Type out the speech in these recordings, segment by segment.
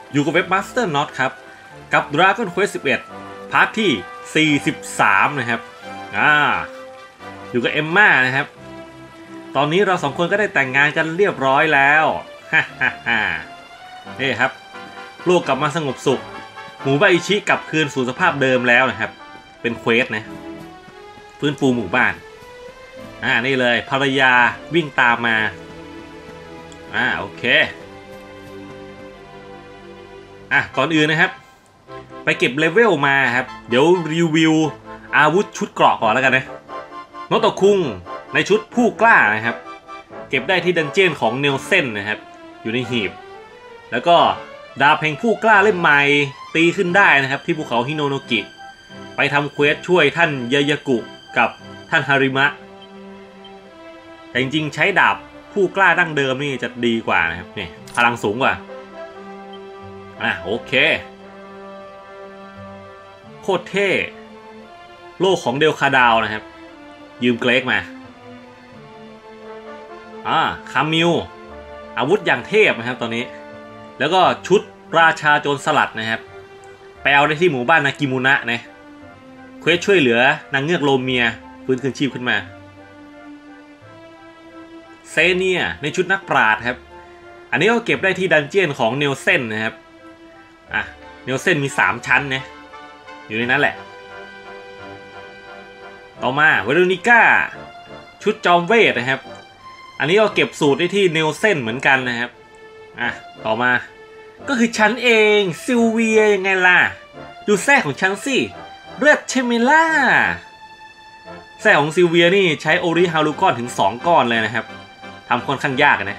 อยู่กับเว็บ Master Not ครับกับ Dragon Quest 11 พาร์ทที่ 43 นะครับอยู่กับเอมม่านะครับตอนนี้เราสองคนก็ได้แต่งงานกันเรียบร้อยแล้วนี่ครับโลกกลับมาสงบสุขหมู่บ้านอิชิกลับคืนสู่สภาพเดิมแล้วนะครับเป็นเควสนะฟื้นฟูหมู่บ้านนี่เลยภรรยาวิ่งตามมาโอเคก่อนอื่นนะครับไปเก็บเลเวลมาครับเดี๋ยวรีวิวอาวุธชุดเกราะก่อนแล้วกันนะโนโตะคุงในชุดผู้กล้านะครับเก็บได้ที่ดันเจี้ยนของเนลเซนนะครับอยู่ในหีบแล้วก็ดาบแห่งผู้กล้าเล่มใหม่ตีขึ้นได้นะครับที่ภูเขาฮิโนโนกิไปทำเควสช่วยท่านยายากุกับท่านฮาริมะแต่จริงๆใช้ดาบผู้กล้าดั้งเดิมนี่จะดีกว่านะครับนี่พลังสูงกว่าโอเคโคตรเท่โล่ของเดลคาดาวนะครับยืมเกรกมาคามิลอาวุธอย่างเทพนะครับตอนนี้แล้วก็ชุดราชาโจรสลัดนะครับไปเอาได้ที่หมู่บ้านนากิมุนะนะเควสช่วยเหลือนางเงือกโลเมียฟื้นคืนชีพขึ้นมาเซเนียในชุดนักปราชญ์ครับอันนี้ก็เก็บได้ที่ดันเจี้ยนของเนลเซนนะครับเนลเซนมี3ชั้นนะอยู่ในนั้นแหละต่อมาเวโรนิก้าชุดจอมเวทนะครับอันนี้ก็เก็บสูตรได้ที่เนลเซนเหมือนกันนะครับต่อมาก็คือฉันเองซิลเวียยังไงล่ะดูแส้ของฉันสิเลือดใช่ไหมล่ะแส้ของซิลเวียนี่ใช้โอริฮารุก้อนถึง2ก้อนเลยนะครับทำค่อนข้างยากนะ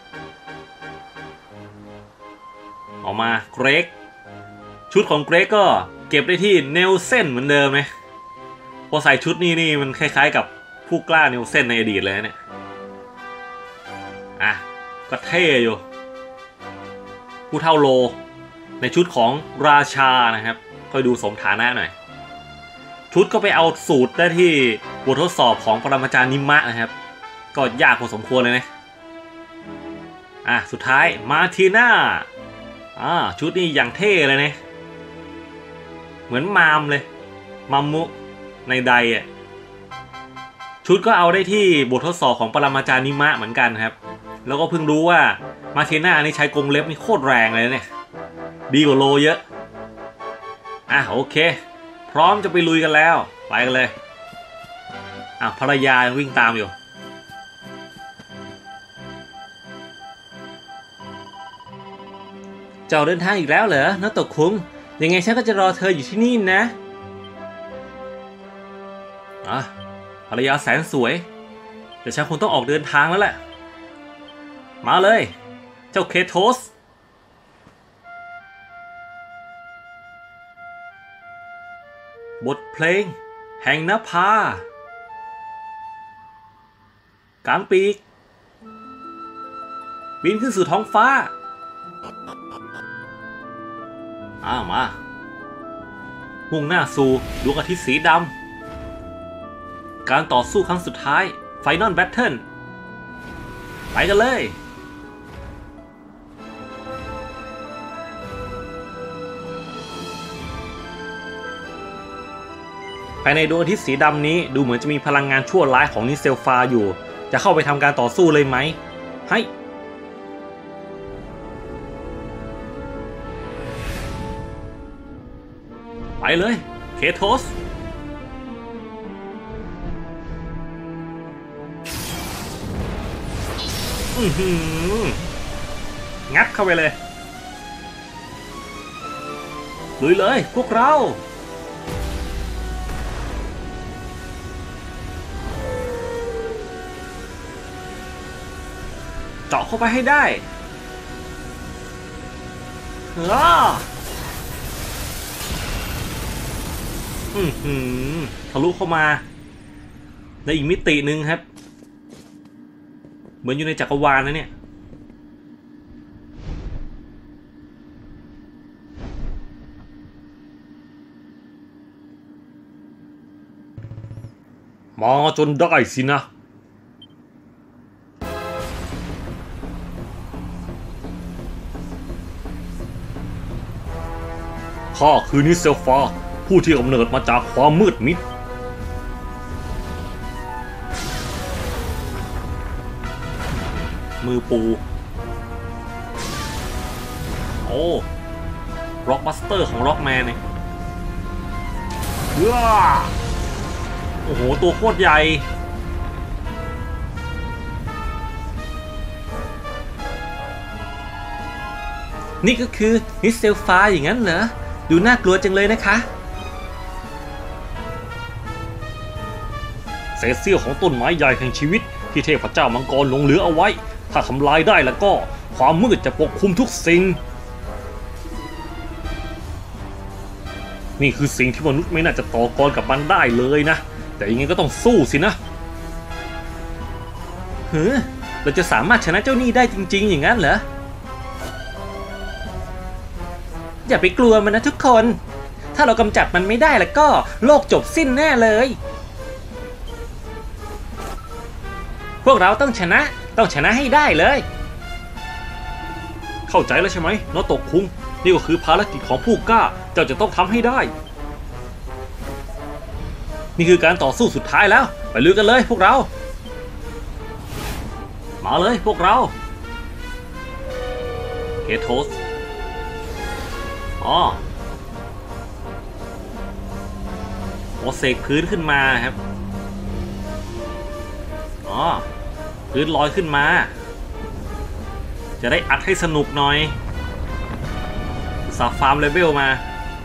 ออกมาเกรกชุดของเกรกก็เก็บได้ที่เนลเซนเหมือนเดิมไหมพอใส่ชุดนี่มันคล้ายๆกับผู้กล้าเนลเซนในอดีตเลยเนี่ยก็เท่อยู่ผู้เท่าโลในชุดของราชานะครับค่อยดูสมฐานะหน่อยชุดก็ไปเอาสูตรได้ที่บททดสอบของปรมาจารย์นิมะนะครับก็ยากพอสมควรเลยนะสุดท้ายมาทีน่าชุดนี้อย่างเท่เลยนะเหมือนมามเลยมัมมุในไดชุดก็เอาได้ที่บททดสอบของปรมาจารย์นิมะเหมือนกันครับแล้วก็เพิ่งรู้ว่ามาเทน่านี่ใช้กรงเล็บนี่โคตรแรงเลยเนี่ยดีกว่าโลเยอะโอเคพร้อมจะไปลุยกันแล้วไปกันเลยภรรยายังวิ่งตามอยู่เจ้าเดินทางอีกแล้วเหรอโนโตะคุงยังไงฉันก็จะรอเธออยู่ที่นี่นะภรรยาแสนสวยแต่ฉันคงต้องออกเดินทางแล้วแหละมาเลยเจ้าเคโทสบทเพลงแห่งนภากางปีกบินขึ้นสู่ท้องฟ้ามามุ่งหน้าสู่ดวงอาทิตย์สีดำการต่อสู้ครั้งสุดท้ายไฟนอลแบทเทิลไปกันเลยภายในดวงอาทิตย์สีดำนี้ดูเหมือนจะมีพลังงานชั่วร้ายของนิเซลฟาอยู่จะเข้าไปทำการต่อสู้เลยไหมให้ไปเลยเคโทสงัดเข้าไปเลยลุยเลยพวกเราเจาะเข้าไปให้ได้ทะลุเข้ามาในอีกมิติหนึ่งครับเหมือนอยู่ในจักรวาลนะเนี่ยมาจนได้สินะมข้าคือนิเซลฟาผู้ที่กำเนิดมาจากความมืดมิดมือปูโอ้ร็อกบัสเตอร์ของร็อกแมนเนี่ยโอ้โหตัวโคตรใหญ่นี่ก็คือนิเซลฟาอย่างนั้นเหรอดูน่ากลัวจังเลยนะคะเศษเสี้ยวของต้นไม้ใหญ่แห่งชีวิตที่เทพเจ้ามังกรหลงเหลือเอาไว้ถ้าทำลายได้แล้วก็ความมืดจะปกคลุมทุกสิ่งนี่คือสิ่งที่มนุษย์ไม่น่าจะต่อกรกับมันได้เลยนะแต่ยังไงก็ต้องสู้สินะเราจะสามารถชนะเจ้านี่ได้จริงๆอย่างนั้นเหรออย่าไปกลัวมันนะทุกคนถ้าเรากำจัดมันไม่ได้แล้วก็โลกจบสิ้นแน่เลยพวกเราต้องชนะให้ได้เลยเข้าใจแล้วใช่ไหมโนโตะคุงนี่ก็คือภารกิจของผู้กล้าเจ้าจะต้องทำให้ได้นี่คือการต่อสู้สุดท้ายแล้วไปลุยกันเลยพวกเรามาเลยพวกเราเคโทสเสกพื้นขึ้นมาครับพื้นลอยขึ้นมาจะได้อัดให้สนุกหน่อยสาฟาร์มเลเวลมา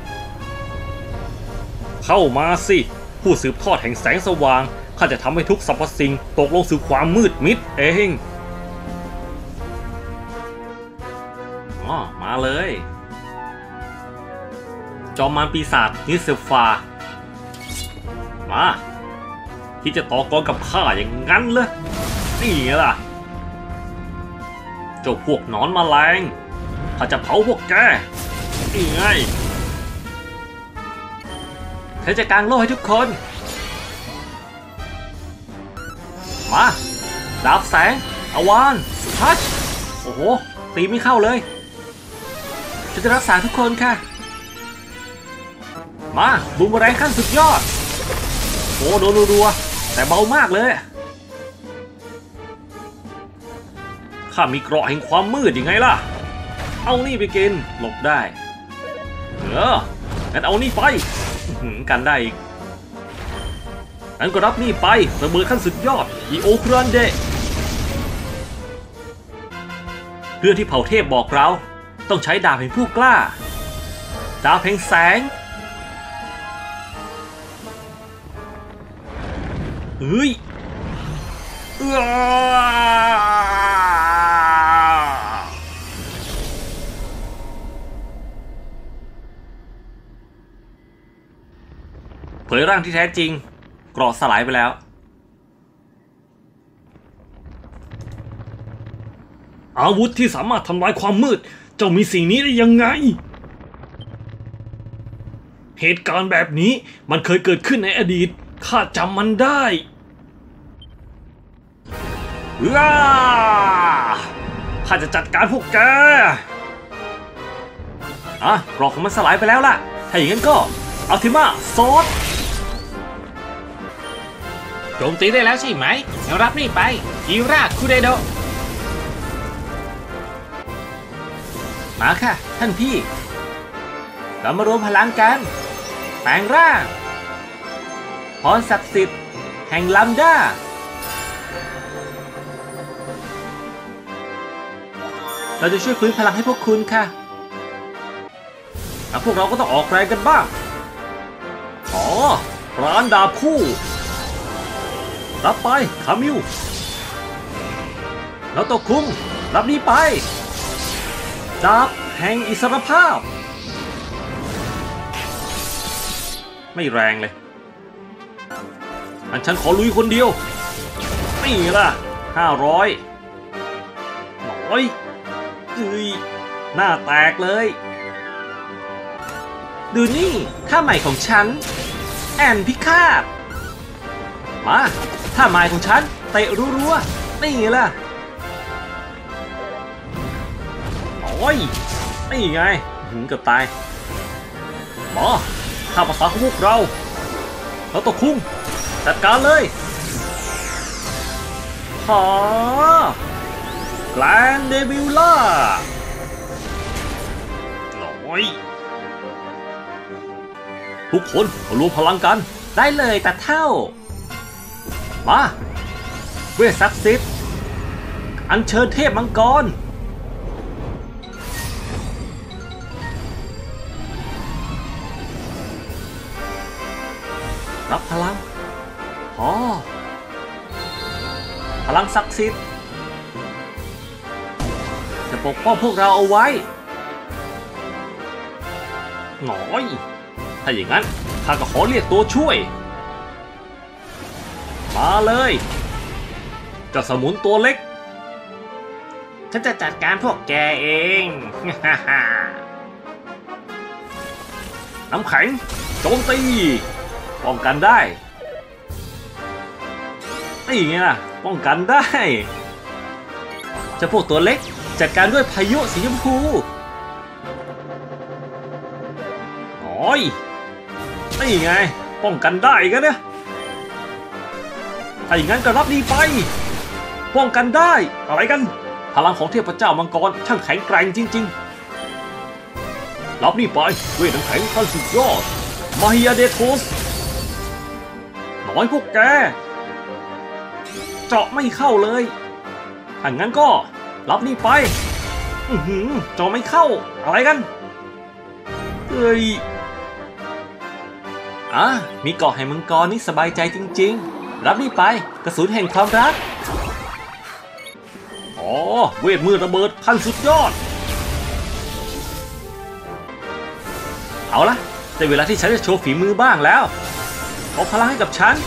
เข้ามาสิผู้สืบทอดแห่งแสงสว่างข้าจะทำให้ทุกสรรพสิ่งตกลงสู่ความมืดมิดเองมาเลยจอมมารปีศาจนิเซลฟามาที่จะต่อกรกับข้าอย่างงั้นเลยนี่ไงล่ะเจ้าพวกหนอนแมลงข้าจะเผาพวกแกนี่ไงเธอจะกางโล่ให้ทุกคนมาดาบแสงอวานทัชโอ้โหตีไม่เข้าเลยจะรักษาทุกคนค่ะมาบูมแรงขั้นสุดยอดโอ้โดนรัวแต่เบามากเลยข้ามีเกราะแห่งความมืดยังไงล่ะเอานี่ไปกินหลบได้งั้นเอานี่ไปกันได้อีกงั้นก็รับนี่ไประเบิดขั้นสุดยอดอีโอครันเดเรื่องที่เผ่าเทพบอกเราต้องใช้ดาบแห่งผู้กล้าดาบแห่งแสงเฮ้ยเผยร่างที่แท้จริงเกราะสลายไปแล้วอาวุธที่สามารถทำลายความมืดเจ้ามีสิ่งนี้ได้ยังไงเหตุการณ์แบบนี้มันเคยเกิดขึ้นในอดีตข้าจำมันได้ข้าจะจัดการพวกแกเกราะของมันสลายไปแล้วล่ะถ้าอย่างนั้นก็อัลติมาซอสโจมตีได้แล้วใช่ไหมงั้นรับนี่ไปอิราคุเดโดมาค่ะท่านพี่เรามารวมพลังกันแปลงร่างพรศักดิ์สิทธิ์แห่งลัมดาเราจะช่วยฟื้นพลังให้พวกคุณค่ะแล้วพวกเราก็ต้องออกแรงกันบ้างร้านดาบคู่รับไปคามิวแล้วตกคุ้งรับนี้ไปดาบแห่งอิสรภาพไม่แรงเลยฉันขอลุยคนเดียวนี่ล่ะ500น้อยหน้าแตกเลยดูนี่ท่าใหม่ของฉันแอนพิฆาตมาท่าใหม่ของฉันเตะรัวๆนี่ล่ะโอ้ยนี่ไงเกือบตายมาข้าภาษาของพวกเราแล้วตกคุ้งจัดการเลยหาแกลนเดวิลล่าน้อยทุกคนรวมพลังกันได้เลยแต่เท่ามาเวทศักดิ์สิทธิ์อัญเชิญเทพมังกรรับพลังพลังศักดิ์สิทธิ์จะปกป้องพวกเราเอาไว้หน่อยถ้าอย่างนั้นข้าก็ขอเรียกตัวช่วยมาเลยเจ้าสมุนตัวเล็กฉันจะจัดการพวกแกเอง น้ำแข็งโจมตีป้องกันได้นี่ไงล่ะป้องกันได้เจ้าพวกตัวเล็กจัดการด้วยพายุสีชมพูโอ้ยนี่ไงป้องกันได้กันเนี่ยถ้าอย่างนั้นก็รับนี่ไปป้องกันได้อะไรกันพลังของเทพเจ้ามังกรช่างแข็งแกร่งจริงๆรับนี่ไปเวทน้ำแข็งขั้นสุดยอดมาฮิยาเดโทสน้อยพวกแกเจาะไม่เข้าเลยถ้างั้นก็รับนี่ไปเจาะไม่เข้าอะไรกันเฮ้ยมีเกาะแห่งมังกรนี่สบายใจจริงๆรับนี่ไปกระสุนแห่งความรักเวทมือระเบิดขั้นสุดยอดเอาละแต่เวลาที่ฉันจะโชว์ฝีมือบ้างแล้วเอาพลังให้กับฉัน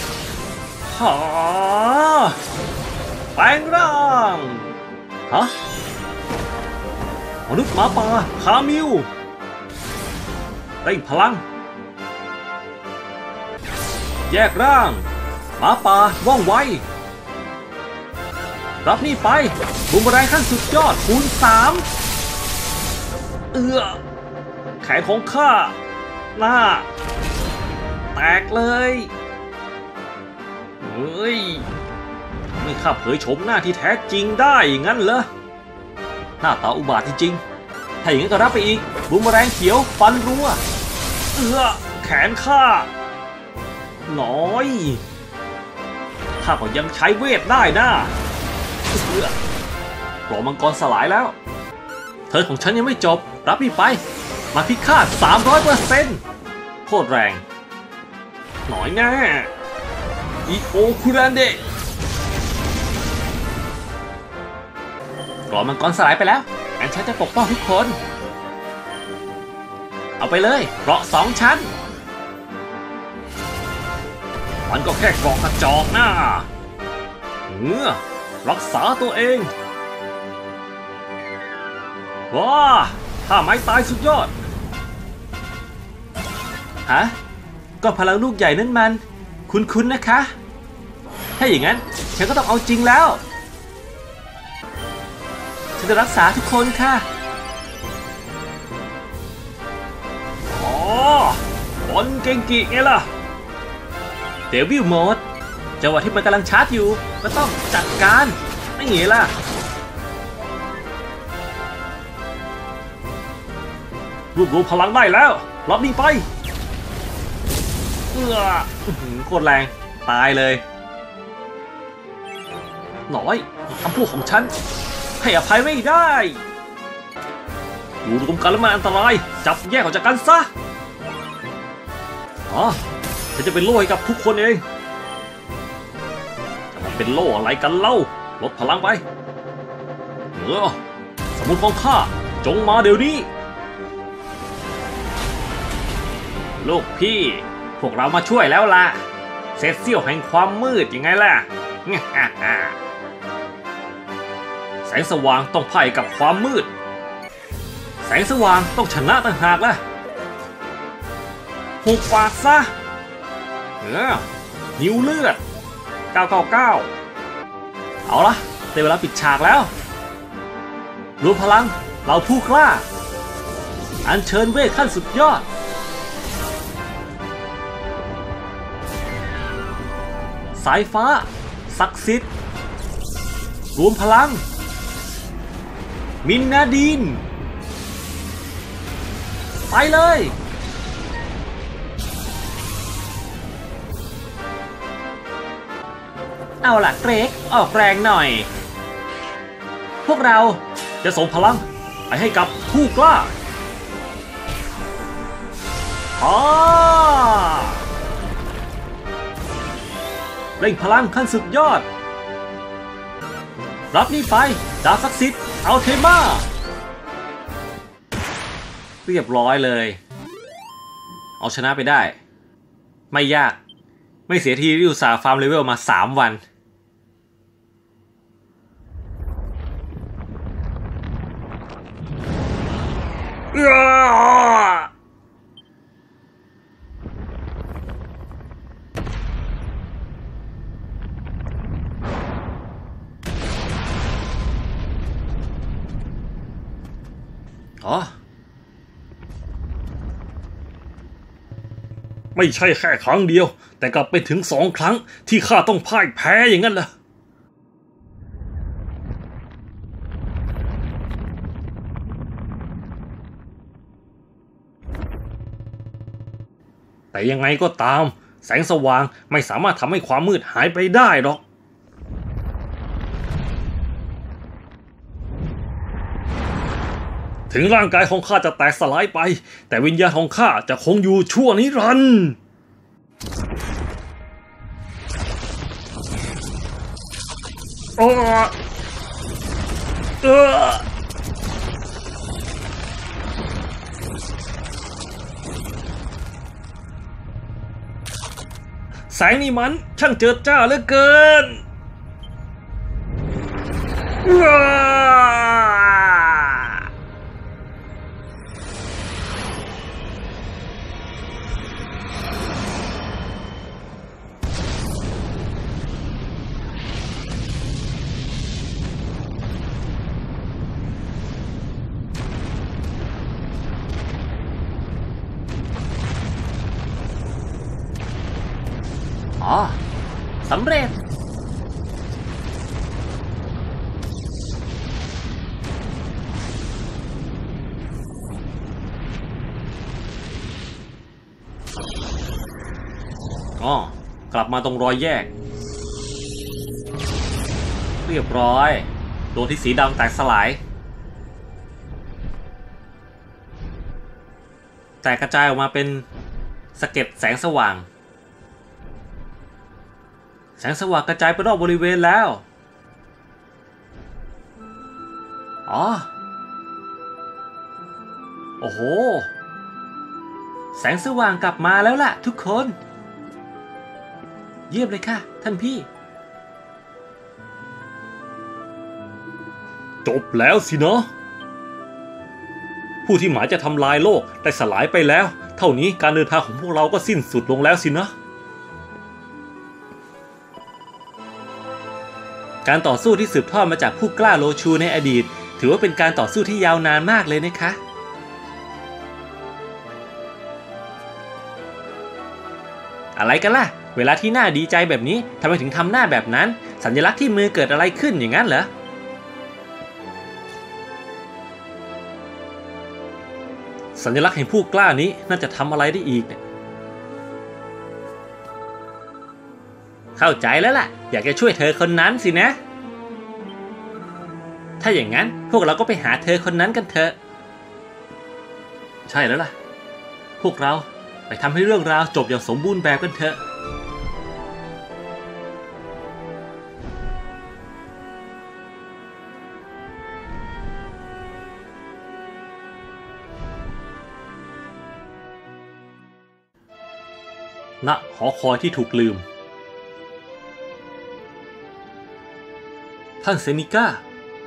แปลงร่างมนุษย์หมาป่าคามิวเร่งพลังแยกร่างหมาป่าว่องไวรับนี่ไปบูมเมอแรงขั้นสุดยอดคูณ3แขนของข้าหน้าแตกเลยเฮ้ยไม่ข้าเผยโฉมหน้าที่แท้จริงได้งั้นเหรอหน้าตาอุบาทจริงๆถ้าอย่างนั้นก็รับไปอีกบูมเมอแรงเขียวฟันรัวแขนข้าน้อยข้าก็ยังใช้เวทได้นะปลอกมังกรสลายแล้วเธอของฉันยังไม่จบรับนี่ไปมาพิฆาต 300% โคตรแรงหน่อยแน่อิโอคุรันเดะปลอกมังกรสลายไปแล้วงั้นฉันจะปกป้องทุกคนเอาไปเลยเกราะ2 ชั้นมันก็แค่เกราะกระจอกนะรักษาตัวเองว้าถ้าไม้ตายสุดยอดก็พลังลูกใหญ่นั่นมันคุ้นๆนะคะถ้าอย่างนั้นฉันก็ต้องเอาจริงแล้วฉันจะรักษาทุกคนค่ะบอลเกงกิไงล่ะเดวิลโหมดจังหวะที่มันกำลังชาร์จอยู่ก็ต้องจัดการไม่งี้ล่ะรวบรวมพลังได้แล้วรับนี่ไปโคตรแรงตายเลยหน่อยคำพูดของฉันให้อภัยไม่ได้อยู่รวมกันแล้วมันอันตรายจับแยกออกจากกันซะฉันจะเป็นโล่ให้กับทุกคนเองเป็นโล่อะไรกันเล่าลดพลังไปสมุนของข้าจงมาเดี๋ยวนี้ลูกพี่พวกเรามาช่วยแล้วล่ะเซตเซี่ยวแห่งความมืดยังไงล่ะแสงสว่างต้องพ่ายกับความมืดแสงสว่างต้องชนะต่างหากล่ะหุบปากซะนิ้วเลือด999เอาละได้เวลาปิดฉากแล้วรวมพลังเราผู้กล้าอัญเชิญเวทขั้นสุดยอดสายฟ้าศักดิ์สิทธิ์รวมพลังมินนาดีนไปเลยเอาล่ะเกรกออกแรงหน่อยพวกเราจะส่งพลังไปให้กับผู้กล้าเร่งพลังขั้นสุดยอดรับนี่ไปดาบศักดิ์สิทธิ์อัลเทมาเรียบร้อยเลยเอาชนะไปได้ไม่ยากไม่เสียทีที่อุตส่าห์ฟาร์มเลเวลมา3 วันไม่ใช่แค่ครั้งเดียวแต่กลับไปถึง2 ครั้งที่ข้าต้องพ่ายแพ้อย่างนั้นเหรอแต่ยังไงก็ตามแสงสว่างไม่สามารถทำให้ความมืดหายไปได้หรอกถึงร่างกายของข้าจะแตกสลายไปแต่วิญญาณของข้าจะคงอยู่ชั่วนิรันดร์แสงนี่มันช่างเจิดจ้าเหลือเกินสำเร็จกลับมาตรงรอยแยกเรียบร้อยดวงที่สีดำแตกสลายแตกกระจายออกมาเป็นสะเก็ดแสงสว่างแสงสว่างกระจายไปรอบบริเวณแล้วโอ้โหแสงสว่างกลับมาแล้วล่ะทุกคนเยี่ยมเลยค่ะท่านพี่จบแล้วสินะผู้ที่หมายจะทำลายโลกได้สลายไปแล้วเท่านี้การเดินทางของพวกเราก็สิ้นสุดลงแล้วสินะการต่อสู้ที่สืบทอดมาจากผู้กล้าโลชูในอดีตถือว่าเป็นการต่อสู้ที่ยาวนานมากเลยนะคะอะไรกันล่ะเวลาที่น่าดีใจแบบนี้ทำไมถึงทำหน้าแบบนั้นสัญลักษณ์ที่มือเกิดอะไรขึ้นอย่างนั้นเหรอสัญลักษณ์แห่งผู้กล้านี้น่าจะทำอะไรได้อีกเนี่ยเข้าใจแล้วล่ะอยากจะช่วยเธอคนนั้นสินะถ้าอย่างนั้นพวกเราก็ไปหาเธอคนนั้นกันเถอะใช่แล้วล่ะพวกเราไปทำให้เรื่องราวจบอย่างสมบูรณ์แบบกันเถอะณหอคอยที่ถูกลืมท่านเซนิก้า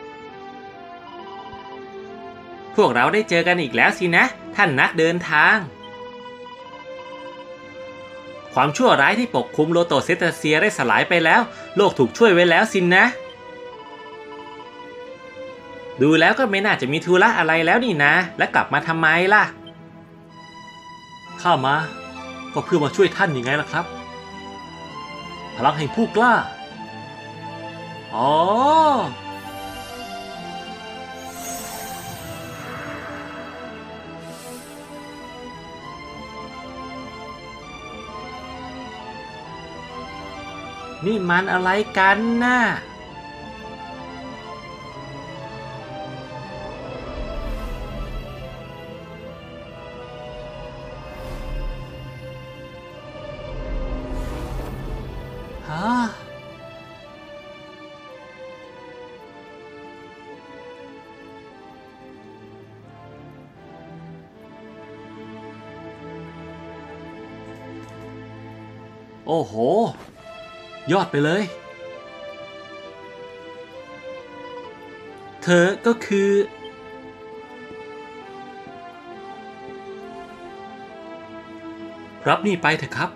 พวกเราได้เจอกันอีกแล้วสินะท่านนักเดินทางความชั่วร้ายที่ปกคลุมโลโตเซตาเซียได้สลายไปแล้วโลกถูกช่วยไว้แล้วสินะดูแล้วก็ไม่น่าจะมีธุระอะไรแล้วนี่นะและกลับมาทำไมล่ะข้ามาก็เพื่อมาช่วยท่านยังไงล่ะครับพลังแห่งผู้กล้าอ๋อนี่มันอะไรกันน่ะฮะโอ้โหยอดไปเลยเธอก็คือรับนี่ไปเถอะครับ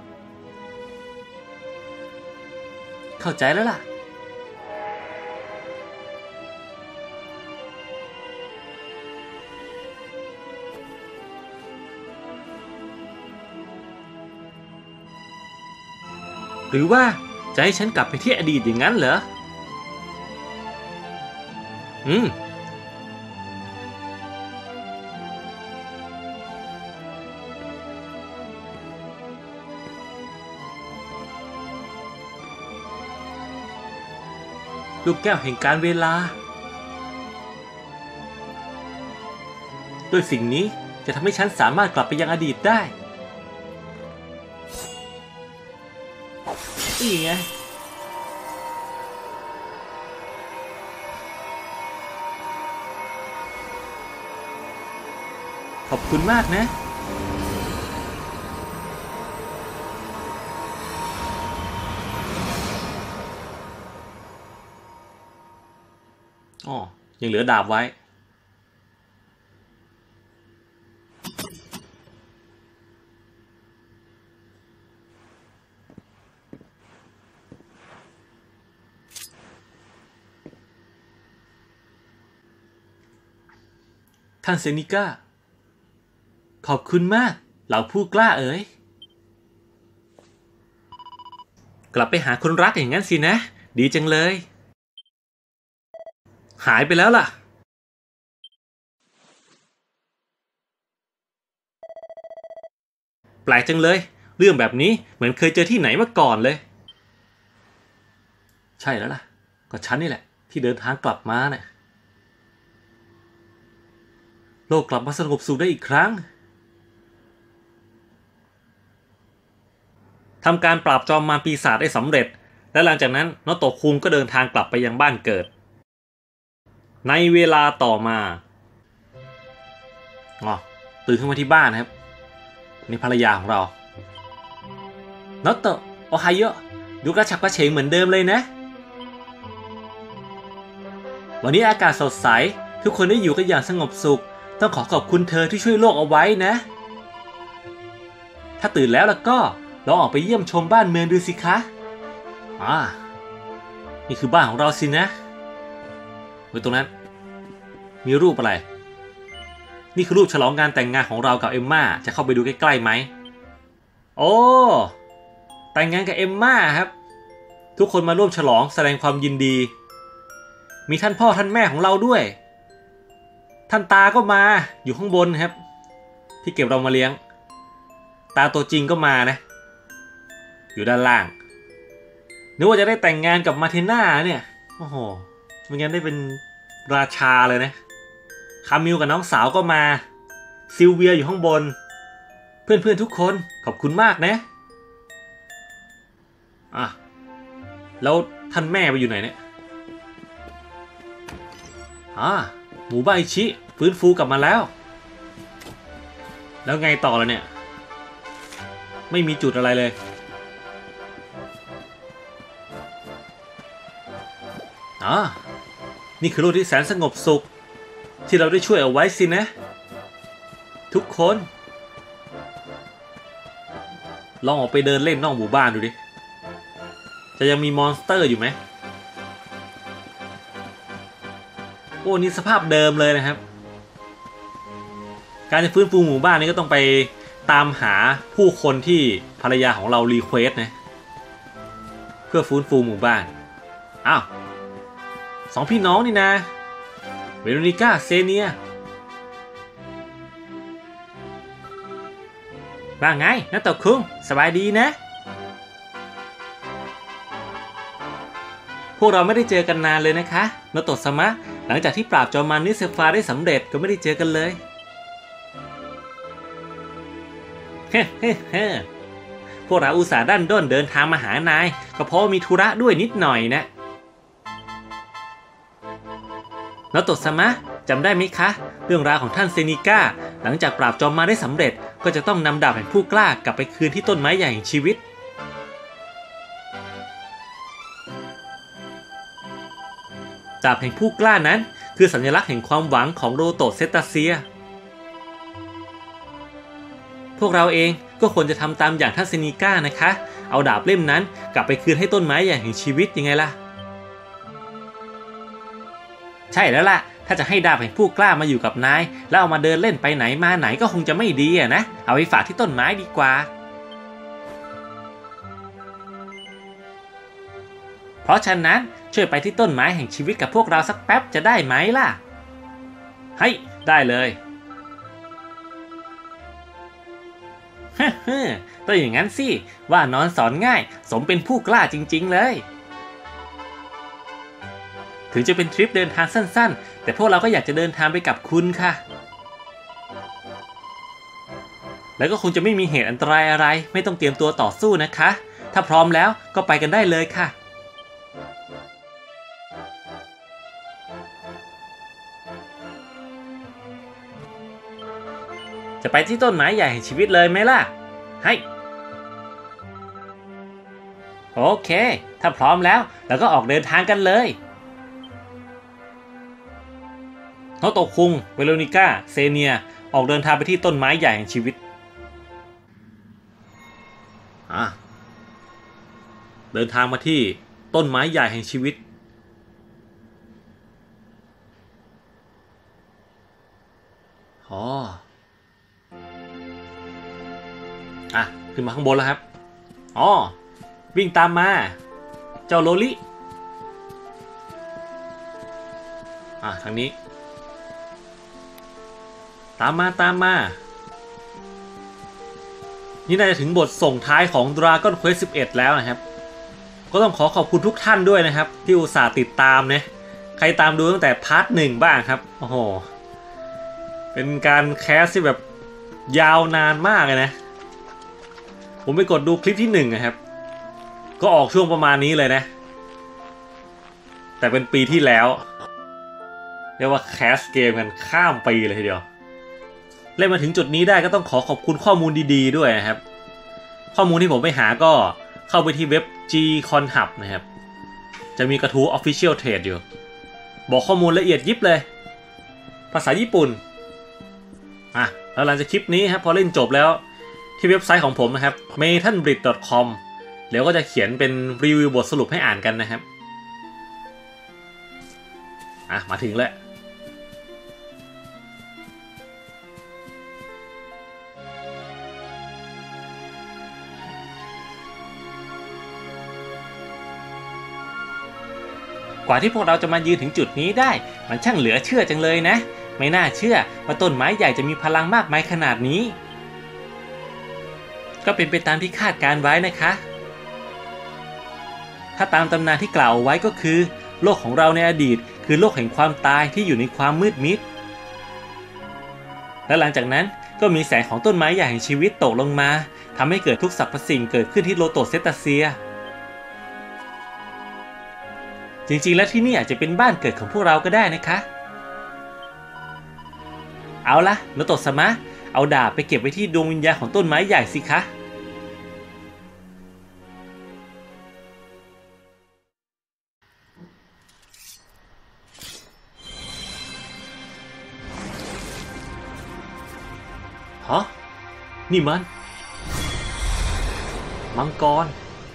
เข้าใจแล้วล่ะหรือว่าจะให้ฉันกลับไปที่อดีตอย่างนั้นเหรอลูกแก้วแห่งการเวลาด้วยสิ่งนี้จะทำให้ฉันสามารถกลับไปยังอดีตได้นี่ไงขอบคุณมากนะอ๋อยังเหลือดาบไว้ท่านเซนิก้าขอบคุณมากเหล่าผู้กล้าเอ๋ยกลับไปหาคนรักอย่างนั้นสินะดีจังเลยหายไปแล้วล่ะแปลกจังเลยเรื่องแบบนี้เหมือนเคยเจอที่ไหนมาก่อนเลยใช่แล้วล่ะก็ฉันนี่แหละที่เดินทางกลับมาเนี่ยโลกกลับมาสงบสุขได้อีกครั้งทำการปราบจอมมารปีศาจได้สำเร็จและหลังจากนั้นโนโตะคุงก็เดินทางกลับไปยังบ้านเกิดในเวลาต่อมาตื่นขึ้นมาที่บ้านนะครับนี่ภรรยาของเราโนโตะโอไฮโอดูกระฉับกระเฉงเหมือนเดิมเลยนะวันนี้อากาศสดใสทุกคนได้อยู่กันอย่างสงบสุขต้องขอบคุณเธอที่ช่วยโลกเอาไว้นะถ้าตื่นแล้วก็ลองออกไปเยี่ยมชมบ้านเมืองดูสิคะนี่คือบ้านของเราสินะไว้ตรงนั้นมีรูปอะไรนี่คือรูปฉลองงานแต่งงานของเรากับเอมม่าจะเข้าไปดูใกล้ๆไหมโอ้แต่งงานกับเอมม่าครับทุกคนมาร่วมฉลองแสดงความยินดีมีท่านพ่อท่านแม่ของเราด้วยท่านตาก็มาอยู่ข้างบนครับที่เก็บเรามาเลี้ยงตาตัวจริงก็มานะอยู่ด้านล่างนึกว่าจะได้แต่งงานกับมาเทน่าเนี่ยโอ้โหไม่งั้นได้เป็นราชาเลยนะคามิลกับน้องสาวก็มาซิลเวียอยู่ข้างบนเพื่อนๆทุกคนขอบคุณมากนะแล้วท่านแม่ไปอยู่ไหนเนี่ยหมู่บ้านอิชิฟื้นฟูกลับมาแล้วไงต่อแล้วเนี่ยไม่มีจุดอะไรเลยนี่คือโลกที่แสนสงบสุขที่เราได้ช่วยเอาไว้สินะทุกคนลองออกไปเดินเล่นนอกหมู่บ้านดูดิจะยังมีมอนสเตอร์อยู่ไหมโอ้นี่สภาพเดิมเลยนะครับการจะฟื้นฟูหมู่บ้านนี้ก็ต้องไปตามหาผู้คนที่ภรรยาของเรารีเควสนะพื่อฟื้นฟูหมู่บ้านอ้าวสองพี่น้องนี่นะเวโรนิก้าเซเนียว่าไงนัตโตะคุงสบายดีนะพวกเราไม่ได้เจอกันนานเลยนะคะนัตโตะสมะหลังจากที่ปราบจอมมารนิเซฟาได้สำเร็จก็ไม่ได้เจอกันเลยเฮ้เฮ้เฮ้พวกเราอุตส่าห์ดันด้นเดินทางมาหานายก็เพราะมีธุระด้วยนิดหน่อยนะนัตโตะสมะจำได้ไหมคะเรื่องราวของท่านเซนิก้าหลังจากปราบจอมมารได้สำเร็จก็จะต้องนำดาบแห่งผู้กล้ากลับไปคืนที่ต้นไม้ใหญ่แห่งชีวิตดาบแห่งผู้กล้านั้นคือสัญลักษณ์แห่งความหวังของโรโตะเซตาเซียพวกเราเองก็ควรจะทำตามอย่างท่านเซนิก้านะคะเอาดาบเล่มนั้นกลับไปคืนให้ต้นไม้ใหญ่แห่งชีวิตยังไงล่ะใช่แล้วล่ะถ้าจะให้ดาบแห่งผู้กล้ามาอยู่กับนายแล้วเอามาเดินเล่นไปไหนมาไหนก็คงจะไม่ดีอะนะเอาไปฝากที่ต้นไม้ดีกว่าเพราะฉะนั้นช่วยไปที่ต้นไม้แห่งชีวิตกับพวกเราสักแป๊บจะได้ไหมล่ะให้ได้เลยฮ่าต้องอย่างนั้นสิว่านอนสอนง่ายสมเป็นผู้กล้าจริงๆเลยถึงจะเป็นทริปเดินทางสั้นๆแต่พวกเราก็อยากจะเดินทางไปกับคุณค่ะแล้วก็คงจะไม่มีเหตุอันตรายอะไรไม่ต้องเตรียมตัวต่อสู้นะคะถ้าพร้อมแล้วก็ไปกันได้เลยค่ะจะไปที่ต้นไม้ใหญ่แห่งชีวิตเลยไหมล่ะให้โอเคถ้าพร้อมแล้วเราก็ออกเดินทางกันเลยโนโตะคุงเวโรนิก้าเซเนียออกเดินทางไปที่ต้นไม้ใหญ่แห่งชีวิตเดินทางมาที่ต้นไม้ใหญ่แห่งชีวิตขึ้นมาข้างบนแล้วครับวิ่งตามมาเจ้าโลลิทางนี้ตามมานี่น่าจะถึงบทส่งท้ายของ Dragon Quest 11 แล้วนะครับก็ต้องขอบคุณทุกท่านด้วยนะครับที่อุตส่าห์ติดตามนะใครตามดูตั้งแต่พาร์ท 1บ้างครับโอ้โหเป็นการแคสที่แบบยาวนานมากเลยนะผมไปกดดูคลิปที่1นะครับก็ออกช่วงประมาณนี้เลยนะแต่เป็นปีที่แล้วเรียกว่าแคสเกมกันข้ามปีเลยทีเดียวเล่นมาถึงจุดนี้ได้ก็ต้องขอบคุณข้อมูลดีๆด้วยนะครับข้อมูลที่ผมไปหาก็เข้าไปที่เว็บ G-Con Hub นะครับจะมีกระทู้ Official Trade อยู่บอกข้อมูลละเอียดยิบเลยภาษาญี่ปุ่นแล้วหลังจากคลิปนี้ครับพอเล่นจบแล้วที่เว็บไซต์ของผมนะครับ metanbrit.com เดี๋ยวก็จะเขียนเป็นรีวิวบทสรุปให้อ่านกันนะครับมาถึงแล้วกว่าที่พวกเราจะมายืนถึงจุดนี้ได้มันช่างเหลือเชื่อจังเลยนะไม่น่าเชื่อว่าต้นไม้ใหญ่จะมีพลังมากมายขนาดนี้ก็เป็นไปตามที่คาดการไว้นะคะถ้าตามตำนานที่กล่าวไว้ก็คือโลกของเราในอดีตคือโลกแห่งความตายที่อยู่ในความมืดมิดและหลังจากนั้นก็มีแสงของต้นไม้ใหญ่แห่งชีวิตตกลงมาทำให้เกิดทุกสรรพสิ่งเกิดขึ้นที่โลโตเซตาเซียจริงๆแล้วที่นี่อาจจะเป็นบ้านเกิดของพวกเราก็ได้นะคะเอาละโนโตะสมะเอาดาบไปเก็บไว้ที่ดวงวิญญาณของต้นไม้ใหญ่สิคะนี่มันมังกร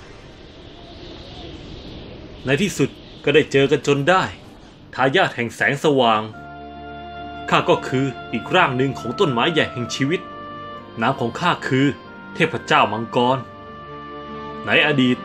ในที่สุดก็ได้เจอกันจนได้ทายาทแห่งแสงสว่างข้าก็คืออีกร่างหนึ่งของต้นไม้ใหญ่แห่งชีวิตนามของข้าคือเทพเจ้ามังกรในอดีต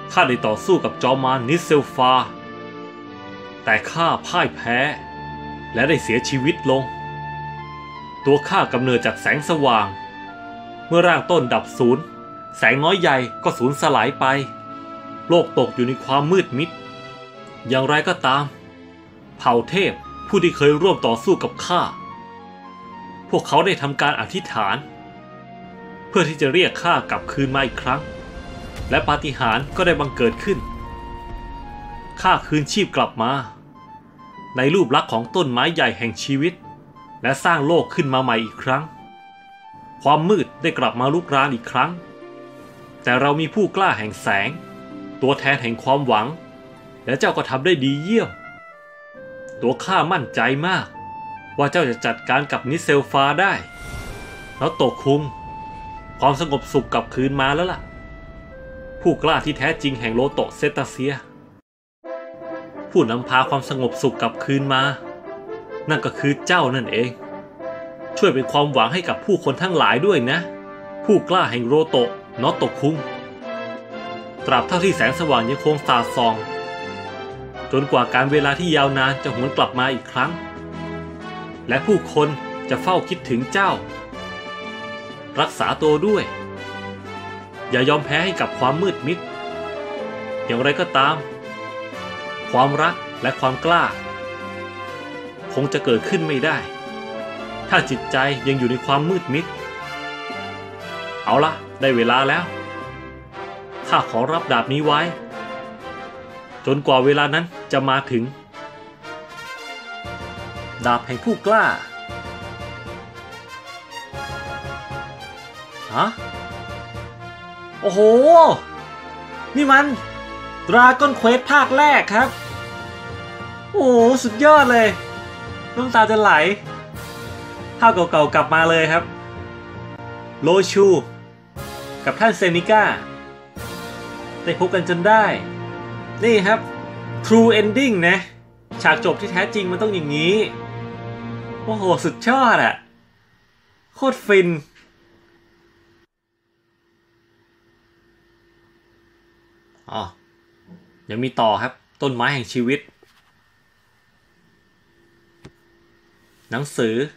ข้าได้ต่อสู้กับจอมมารนิเซลฟาแต่ข้าพ่ายแพ้และได้เสียชีวิตลงตัวข้ากำเนิดจากแสงสว่างเมื่อร่างต้นดับสูญแสงน้อยใหญ่ก็สูญสลายไปโลกตกอยู่ในความมืดมิดอย่างไรก็ตามเผ่าเทพผู้ที่เคยร่วมต่อสู้กับข้าพวกเขาได้ทำการอธิษฐานเพื่อที่จะเรียกข้ากลับคืนมาอีกครั้งและปาฏิหาริย์ก็ได้บังเกิดขึ้นข้าคืนชีพกลับมาในรูปลักษณ์ของต้นไม้ใหญ่แห่งชีวิตและสร้างโลกขึ้นมาใหม่อีกครั้งความมืดได้กลับมาลุกรานอีกครั้งแต่เรามีผู้กล้าแห่งแสงตัวแทนแห่งความหวังและเจ้าก็ทำได้ดีเยี่ยมตัวข้ามั่นใจมากว่าเจ้าจะจัดการกับนิเซลฟาได้แล้วตกคุงความสงบสุขกลับคืนมาแล้วล่ะผู้กล้าที่แท้จริงแห่งโลโตเซตาเซียผู้นำพาความสงบสุขกลับคืนมานั่นก็คือเจ้านั่นเองช่วยเป็นความหวังให้กับผู้คนทั้งหลายด้วยนะผู้กล้าแห่งโรโตะนอตโตคุงตราบเท่าที่แสงสว่างยังคงสาดส่องจนกว่าการเวลาที่ยาวนานจะหวนกลับมาอีกครั้งและผู้คนจะเฝ้าคิดถึงเจ้ารักษาตัวด้วยอย่ายอมแพ้ให้กับความมืดมิดอย่างไรก็ตามความรักและความกล้าคงจะเกิดขึ้นไม่ได้ถ้าจิตใจยังอยู่ในความมืดมิดเอาละได้เวลาแล้วข้าขอรับดาบนี้ไว้จนกว่าเวลานั้นจะมาถึงดาบแห่งผู้กล้าฮะโอ้โหนี่มัน Dragon Quest ภาคแรกครับโอ้สุดยอดเลยน้ำตาจะไหลภาคเก่าๆกลับมาเลยครับโลชูกับท่านเซนิก้าได้พบกันจนได้นี่ครับ True Ending นะฉากจบที่แท้จริงมันต้องอย่างนี้โอ้โหสุดยอดอะโคตรฟินอ๋อยังมีต่อครับต้นไม้แห่งชีวิตหนังสือ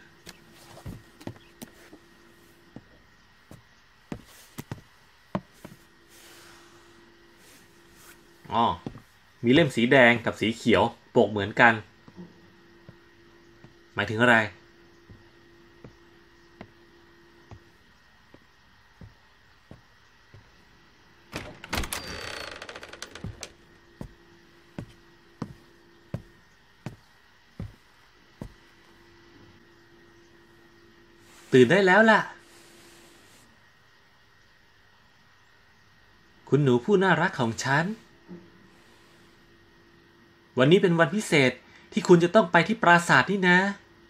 อ๋อมีเล่มสีแดงกับสีเขียวปกเหมือนกันหมายถึงอะไรตื่นได้แล้วล่ะคุณหนูผู้น่ารักของฉันวันนี้เป็นวันพิเศษที่คุณจะต้องไปที่ปราสาทนี่นะ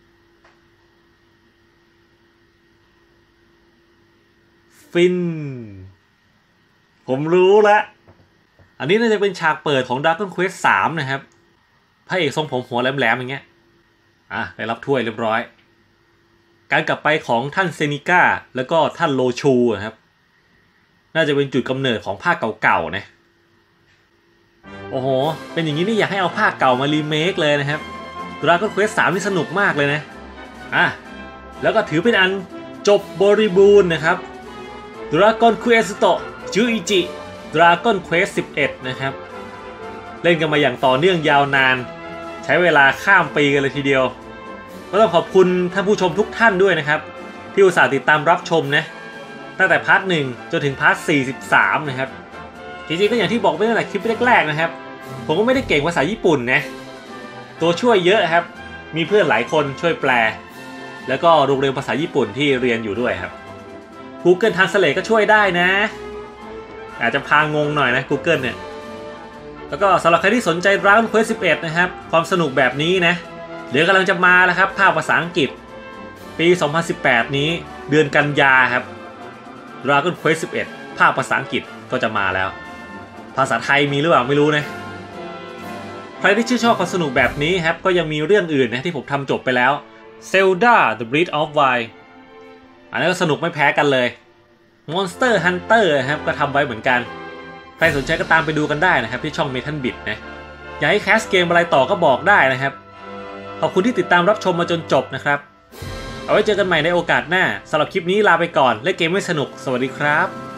ฟินผมรู้ละอันนี้น่าจะเป็นฉากเปิดของ Dragon Quest 3 นะครับพระเอกทรงผมหัวแหลมๆอย่างเงี้ยได้รับถ้วยเรียบร้อยการกลับไปของท่านเซนิก้าแล้วก็ท่านโลชูนะครับน่าจะเป็นจุดกำเนิดของภาคเก่าๆนะโอ้โหเป็นอย่างนี้นี่อยากให้เอาภาคเก่ามารีเมคเลยนะครับ Dragon Quest 3 นี่สนุกมากเลยนะแล้วก็ถือเป็นอันจบบริบูรณ์นะครับ Dragon Quest จูอิจิ Dragon Quest 11 นะครับเล่นกันมาอย่างต่อเนื่องยาวนานใช้เวลาข้ามปีกันเลยทีเดียวก็ต้องขอบคุณท่านผู้ชมทุกท่านด้วยนะครับที่อุตส่าห์ติดตามรับชมนะตั้งแต่พาร์ท 1จนถึงพาร์ท 43 นะครับจริงๆก็อย่างที่บอกไปตั้งแต่คลิปแรกๆนะครับผมก็ไม่ได้เก่งภาษาญี่ปุ่นนะตัวช่วยเยอะครับมีเพื่อนหลายคนช่วยแปลแล้วก็โรงเรียนภาษาญี่ปุ่นที่เรียนอยู่ด้วยครับ Google Translate ก็ช่วยได้นะอาจจะพางงหน่อยนะ Google เนี่ยแล้วก็สำหรับใครที่สนใจ Dragon Quest 11 นะครับความสนุกแบบนี้นะเดี๋ยวกำลังจะมาแล้วครับภาคภาษาอังกฤษปี 2018 นี้เดือนกันยาครับ Dragon Quest 11 ภาคภาษาอังกฤษก็จะมาแล้วภาษาไทยมีหรือเปล่าไม่รู้นะใครที่ชื่นชอบความสนุกแบบนี้ครับก็ยังมีเรื่องอื่นนะที่ผมทำจบไปแล้ว Zelda The Breath of Wild อันนั้นก็สนุกไม่แพ้กันเลย Monster Hunter ครับก็ทำไว้เหมือนกันใครสนใจก็ตามไปดูกันได้นะครับที่ช่อง Metal Bit นะอยากให้แคสเกมอะไรต่อก็บอกได้นะครับขอบคุณที่ติดตามรับชมมาจนจบนะครับเอาไว้เจอกันใหม่ในโอกาสหน้าสำหรับคลิปนี้ลาไปก่อนเล่นเกมไม่สนุกสวัสดีครับ